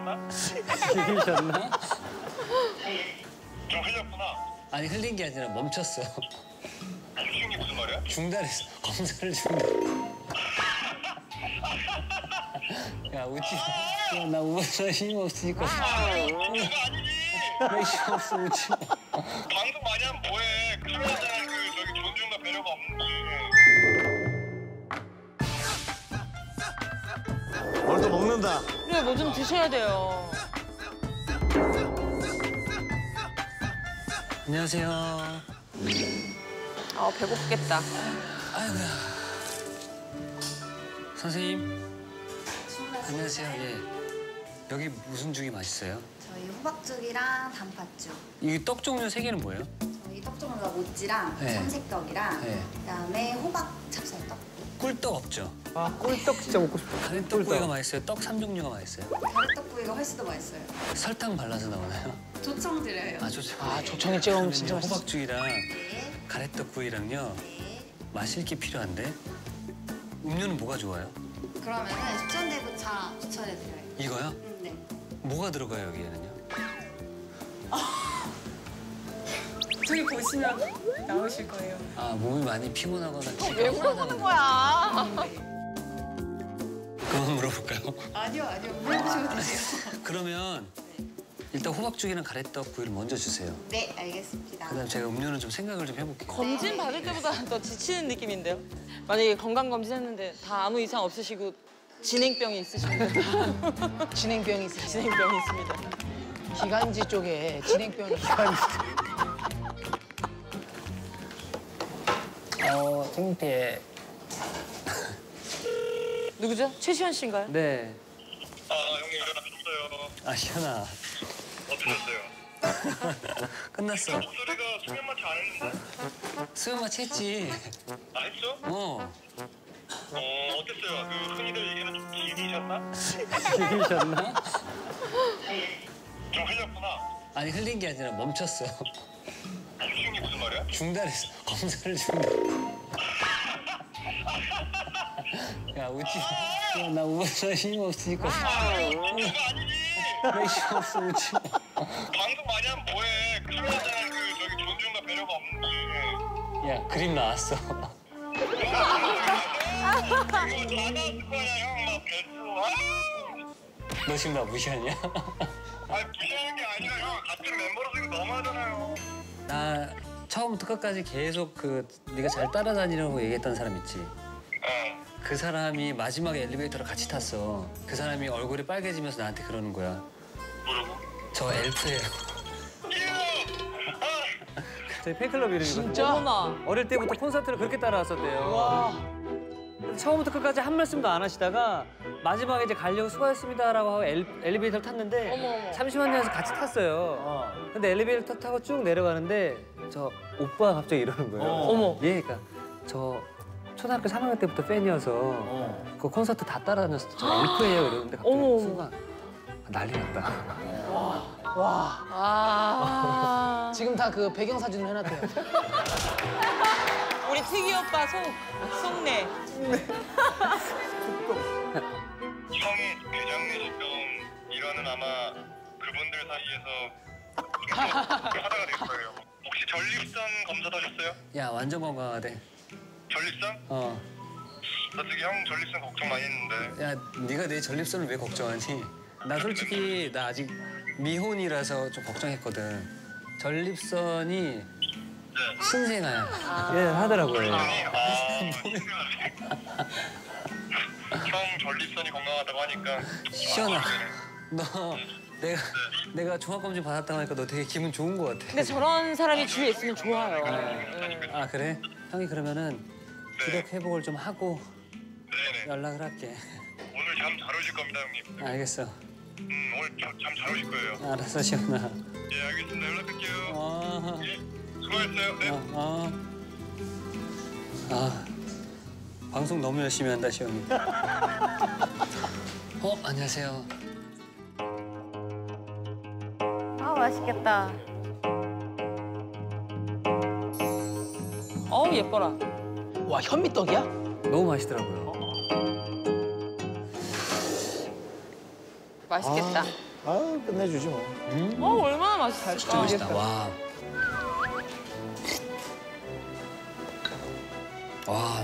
흘리셨나? 죽이셨나? 좀 흘렸구나. 아니 흘린 게 아니라 멈췄어. 멈춘 게 무슨 말이야? 중단했어. 검사를 중단. 야 웃지 마. 야, 나 웃어서 힘 없으니까. 그거 아니지. 왜 힘 없어 웃지 마. 방송 많이 하면 뭐해. 큰일 나잖아. 그 저기 존중과 배려가 없는 게. 뭘 또 먹는다. 그래, 뭐 좀 드셔야 돼요. 안녕하세요. 배고프겠다. 아이고야. 선생님. 안녕하세요. 예. 여기 무슨 죽이 맛있어요? 저희 호박죽이랑 단팥죽. 이 떡 종류 3개는 뭐예요? 저희 떡 종류가 모찌랑 네. 삼색떡이랑 네. 그다음에 호박 찹쌀떡. 꿀떡 없죠? 아, 꿀떡 진짜 먹고 싶다. 가래떡구이가 맛있어요? 떡 3종류가 맛있어요? 가래떡구이가 훨씬 더 맛있어요. 설탕 발라서 나오나요? 조청 드려요. 아, 좋죠. 조청에 찍어 먹으면 진짜 맛있어. 호박죽이랑 네. 가래떡구이랑요. 네. 마실 게 필요한데 음료는 뭐가 좋아요? 그러면은 숙전대구차 추천해드려요. 이거요? 네. 뭐가 들어가요 여기에는요? 저기 보시면 나오실 거예요. 아 몸이 많이 피곤하거나 왜 물어보는 거야? 그만 물어볼까요? 아니요, 물어보셔도 되세요. 그러면 일단 호박죽이랑 가래떡구이를 먼저 주세요. 네, 알겠습니다. 그다음 제가 음료는 좀 생각을 좀 해볼게요. 검진 받을 때보다 더 지치는 느낌인데요? 만약에 건강검진 했는데 다 아무 이상 없으시고 진행병이 있으시면 진행병이 있어요. 진행병이 있습니다. 기관지 쪽에 진행병이 창피해. 누구죠? 최시현 씨인가요? 네. 아, 형님 일어나셨어요. 아 시현아. 어떻게 됐어요? 끝났어. 목소리가 수면 마취 안 했는데? 수면 마취 했지. 안 했어? 어. 어땠어요? 그 흔히들 얘기하는 좀 길이셨나? 죽이셨나? 좀 흘렸구나. 아니 흘린 게 아니라 멈췄어. 멈춘 게 무슨 말이야? 중단했어. 검사를 중단. 야 웃지 마. 야, 나 웃어서 힘 없으니까. 그거 아니지. 왜 힘 없어 웃지 마. 방송 많이 하면 뭐해. 큰일 나잖아. 그 저기 존중과 배려가 없는 게. 야 그림 나왔어. 이거 다 나왔을 거야, 형. 막 뱃수. 너 지금 나 무시하냐? 아니, 무시하는 게 아니라 형. 같은 멤버로서 이거 너무하잖아요. 나 처음부터 끝까지 계속 네가 잘 따라다니라고 얘기했던 사람 있지? 그 사람이 마지막에 엘리베이터를 같이 탔어. 그 사람이 얼굴이 빨개지면서 나한테 그러는 거야. 뭐라고? 저 엘프예요. 저희 팬클럽 이름이거든요. 진짜? 어머나. 어릴 때부터 콘서트를 그렇게 따라왔었대요. 와. 처음부터 끝까지 한 말씀도 안 하시다가 마지막에 이제 가려고 수고하셨습니다라고 하고 엘리베이터를 탔는데 어머. 잠시만요 해서 같이 탔어요. 근데 엘리베이터 타고 쭉 내려가는데 저 오빠가 갑자기 이러는 거예요. 어머. 얘가 저 초등학교 3학년 때부터 팬이어서 그 콘서트 다 따라다녔어. 저 엘프예요 이러는데 갑자기 어머. 순간 난리 났다. 와 아. 지금 다 그 배경 사진을 해놨대요. 우리 특이 오빠 속내. 형이 대장내시경 이거는 아마 그분들 사이에서 하다가 될 거예요. 혹시 전립선 검사도 하셨어요? 야 완전 건강하대. 전립선? 어. 나 되게 형 전립선 걱정 많이 했는데. 야 네가 내 전립선을 왜 걱정하니? 나 솔직히 나 아직 미혼이라서 좀 걱정했거든. 전립선이 신생아야. 예 하더라고요. 아니, 형 전립선이 건강하다고 하니까. 시연아, 너 내가 종합검진 받았다고 하니까 너 되게 기분 좋은 거 같아. 근데 저런 사람이 주위에 있으면 좋아요. 아 그래? 형이 그러면은 기력 회복을 좀 하고 네네. 연락을 할게. 오늘 잠 잘 오실 겁니다, 형님. 알겠어. 오늘 잠 잘 오실 거예요. 알았어 시연아. 예, 알겠습니다. 연락할게요. 어. 예, 수고했어요. 네. 아 방송 너무 열심히 한다 시연이. 안녕하세요. 맛있겠다. 어우 예뻐라. 와 현미떡이야? 너무 맛있더라고요. 맛있겠다. 아 끝내주지 뭐. 얼마나 맛있을까? 진짜 맛있다. 와. 와.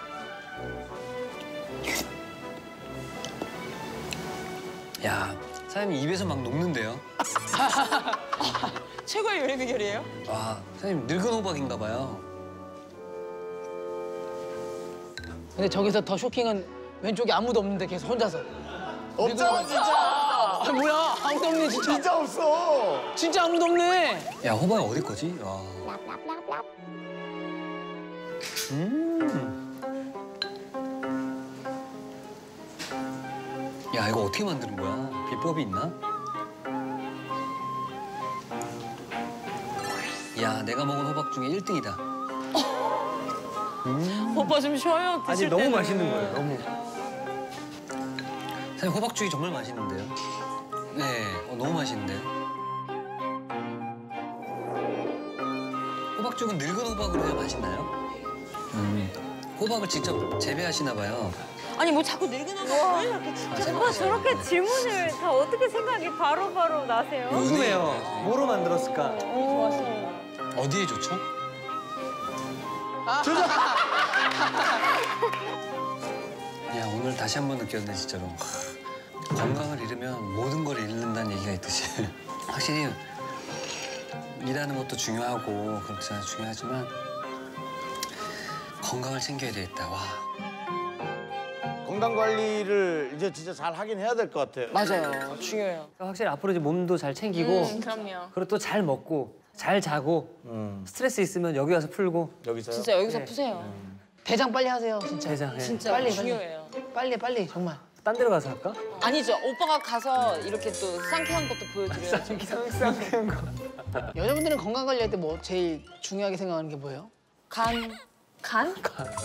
야, 사장님 입에서 막 녹는데요? 최고의 요리 비결이에요? 와, 사장님 늙은 호박인가 봐요. 근데 저기서 더 쇼킹은 왼쪽에 아무도 없는데 계속 혼자서. 없잖아 진짜. 아 뭐야 아무도 없네 진짜. 진짜 없어. 진짜 아무도 없네. 야, 호박이 어디 거지? 와. 야, 이거 어떻게 만드는 거야? 비법이 있나? 야, 내가 먹은 호박 중에 1등이다. 오빠 좀 쉬어요. 아니 드실 너무 때는. 맛있는 거예요. 너무. 사장님, 호박죽이 정말 맛있는데요? 네, 너무 맛있는데요? 호박죽은 늙은 호박으로 해야 맛있나요? 호박을 직접 재배하시나 봐요. 아니 뭐 자꾸 늙은 오빠 왜 이렇게 진짜. 오빠 저렇게 질문을 다 어떻게 생각이 바로바로 나세요? 궁금해요. 뭐로 만들었을까? 어디에 좋죠? 야, 오늘 다시 한 번 느꼈네, 진짜로. 건강을 잃으면 모든 걸 잃는다는 얘기가 있듯이. 확실히 일하는 것도 중요하고 그렇잖아, 중요하지만 건강을 챙겨야 되겠다. 와. 건강 관리를 이제 진짜 잘 하긴 해야 될 것 같아요. 맞아요. 중요해요. 그러니까 확실히 앞으로 이제 몸도 잘 챙기고 그럼요. 그리고 또 잘 먹고 잘 자고 스트레스 있으면 여기 와서 풀고 여기서요? 진짜 여기서 네. 푸세요. 대장 빨리 하세요 진짜. 대장. 예. 진짜 빨리, 빨리. 중요해요. 빨리 정말. 딴 데로 가서 할까? 아니죠. 오빠가 가서 이렇게 또 상쾌한 것도 보여드려야죠. 쌍쌍한 거. 여자분들은 건강 관리할 때 뭐 제일 중요하게 생각하는 게 뭐예요? 간. 간?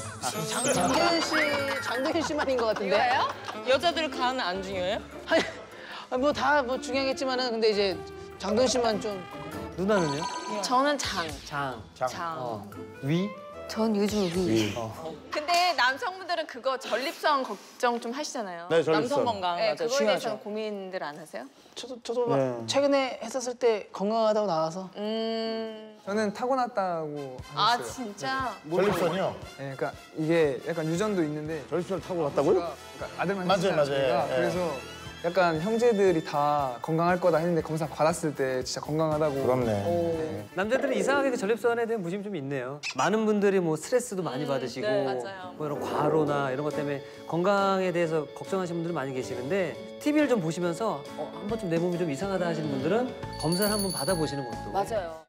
장도연 씨만인 것 같은데. 이거예요? 여자들 간 안 중요해요? 아니 뭐 다 뭐 중요하겠지만은 근데 이제 장도연 씨만 좀. 누나는요? 저는 장. 장. 장. 위? 전 요즘 위. 근데 남성분들은 그거 전립선 걱정 좀 하시잖아요. 네, 전립선. 남성 건강 네, 맞아 그거에 중요하죠. 대해서는 고민들 안 하세요? 저도 막 최근에 했었을 때 건강하다고 나와서 저는 타고났다고 아 하셨어요. 진짜? 전립선이요? 네, 그러니까 이게 약간 유전도 있는데 전립선을 타고 갔다고요? 그러니까 아들만 맞아요, 있잖아요, 맞아요. 저희가. 예. 그래서 약간 형제들이 다 건강할 거다 했는데 검사 받았을 때 진짜 건강하다고. 부럽네. 남자들은 이상하게 그 전립선에 대한 무심이 좀 있네요. 많은 분들이 뭐 스트레스도 많이 받으시고 네, 맞아요. 뭐 이런 과로나 이런 것 때문에 건강에 대해서 걱정하시는 분들이 많이 계시는데 TV를 좀 보시면서 한 번쯤 내 몸이 좀 이상하다 하시는 분들은 검사를 한번 받아보시는 것도 맞아요.